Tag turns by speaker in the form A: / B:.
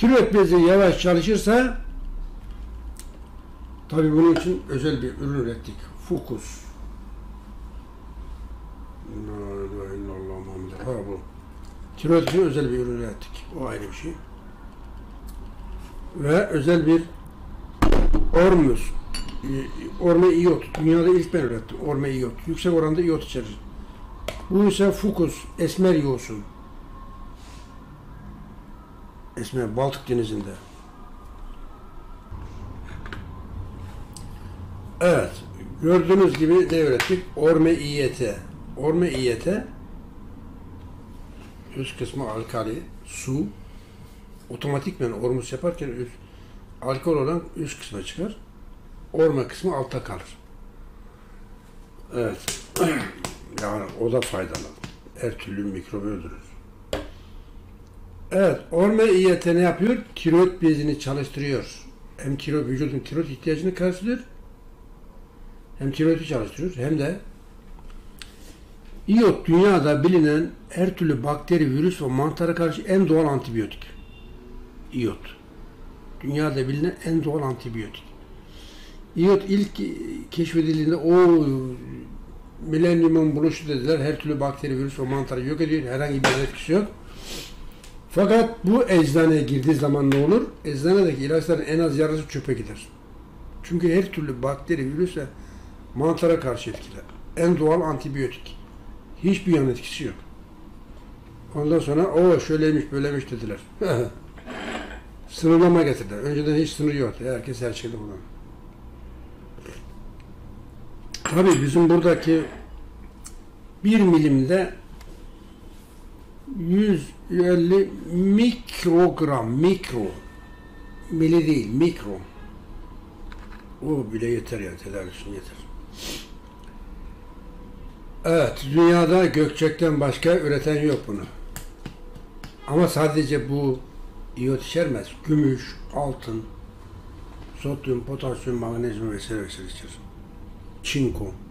A: Tiroid bezi yavaş çalışırsa tabi bunun için özel bir ürün ürettik. Fukus. Ha bu. Tiroid için özel bir ürün ürettik. O ayrı bir şey. Ve özel bir Ormus. Orme iyot. Dünyada ilk ben ürettim. Orme iyot. Yüksek oranda iyot içerir. Bu ise Fukus. Esmer yosun. Esmer. Baltık denizinde. Evet. Gördüğünüz gibi ne ürettik? Orme iyete. Orme iyete üst kısmı alkali, su. Otomatikmen ormus yaparken alkol olan üst kısma çıkar. Orme kısmı altta kalır. Evet. Yani o da faydalı. Her türlü mikrobu öldürür. Evet. Orme iyete ne yapıyor? Tiroid bezini çalıştırıyor. Hem vücudun tiroid ihtiyacını karşılıyor. Hem tiroidi çalıştırıyor. Hem de iyot dünyada bilinen her türlü bakteri, virüs ve mantara karşı en doğal antibiyotik. İyot. Dünyada bilinen en doğal antibiyotik. İyot ilk keşfedildiğinde o milenyumun buluşu dediler. Her türlü bakteri, virüs ve mantarı yok ediyor. Herhangi bir etkisi yok. Fakat bu eczaneye girdiği zaman ne olur? Eczanedeki ilaçların en az yarısı çöpe gider. Çünkü her türlü bakteri, virüs ve mantara karşı etkiler. En doğal antibiyotik. Hiçbir yan etkisi yok. Ondan sonra o şöyleymiş böyleymiş dediler. Sınırlama getirdiler. Önceden hiç sınır yoktu. Herkes her şeyde kullanıyor. Tabii bizim buradaki 1 milimde 150 mikrogram, mikro, mili değil, mikro. O bile yeter yani, tedavi için yeter. Evet, dünyada gökçekten başka üreten yok bunu. Ama sadece bu iyot içermez. Gümüş, altın, sodyum, potasyum, magnezyum vesaire içerir. Çinko.